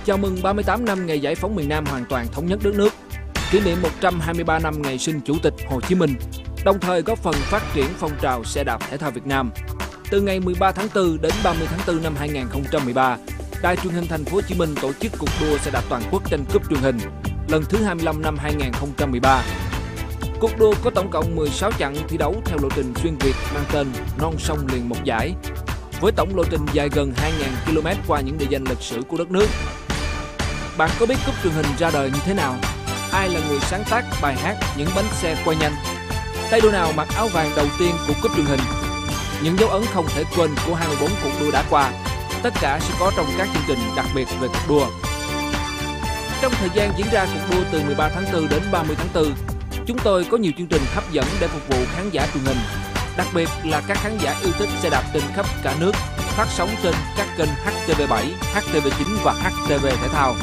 Chào mừng 38 năm ngày giải phóng miền Nam hoàn toàn thống nhất đất nước, kỷ niệm 123 năm ngày sinh Chủ tịch Hồ Chí Minh, đồng thời góp phần phát triển phong trào xe đạp thể thao Việt Nam. Từ ngày 13 tháng 4 đến 30 tháng 4 năm 2013, Đài truyền hình Thành phố Hồ Chí Minh tổ chức cuộc đua xe đạp toàn quốc tranh cúp truyền hình lần thứ 25 năm 2013. Cuộc đua có tổng cộng 16 chặng thi đấu theo lộ trình xuyên Việt mang tên Non sông liền một giải, với tổng lộ trình dài gần 2.000 km qua những địa danh lịch sử của đất nước. Bạn có biết cúp truyền hình ra đời như thế nào? Ai là người sáng tác bài hát Những bánh xe quay nhanh? Tay đua nào mặc áo vàng đầu tiên của cúp truyền hình? Những dấu ấn không thể quên của 24 cuộc đua đã qua. Tất cả sẽ có trong các chương trình đặc biệt về cuộc đua. Trong thời gian diễn ra cuộc đua từ 13 tháng 4 đến 30 tháng 4, chúng tôi có nhiều chương trình hấp dẫn để phục vụ khán giả truyền hình, đặc biệt là các khán giả yêu thích xe đạp trên khắp cả nước, phát sóng trên các kênh HTV7, HTV9 và HTV Thể thao.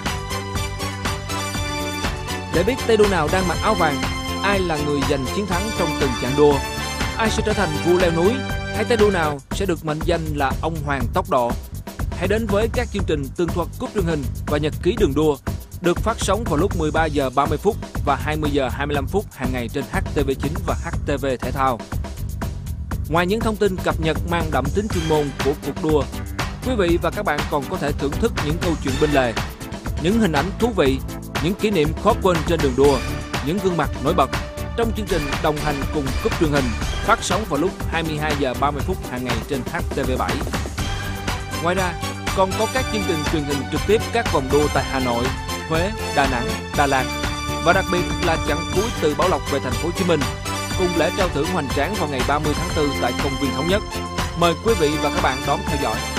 Để biết tay đua nào đang mặc áo vàng, ai là người giành chiến thắng trong từng chặng đua, ai sẽ trở thành vua leo núi, hay tay đua nào sẽ được mệnh danh là ông hoàng tốc độ, hãy đến với các chương trình tường thuật cúp truyền hình và nhật ký đường đua được phát sóng vào lúc 13 giờ 30 phút và 20 giờ 25 phút hàng ngày trên HTV9 và HTV Thể thao. Ngoài những thông tin cập nhật mang đậm tính chuyên môn của cuộc đua, quý vị và các bạn còn có thể thưởng thức những câu chuyện bên lề, những hình ảnh thú vị, những kỷ niệm khó quên trên đường đua, những gương mặt nổi bật trong chương trình đồng hành cùng cúp truyền hình phát sóng vào lúc 22 giờ 30 phút hàng ngày trên HTV7. Ngoài ra, còn có các chương trình truyền hình trực tiếp các vòng đua tại Hà Nội, Huế, Đà Nẵng, Đà Lạt và đặc biệt là chặng cuối từ Bảo Lộc về Thành phố Hồ Chí Minh, cùng lễ trao thưởng hoành tráng vào ngày 30 tháng 4 tại công viên Thống Nhất. Mời quý vị và các bạn đón theo dõi.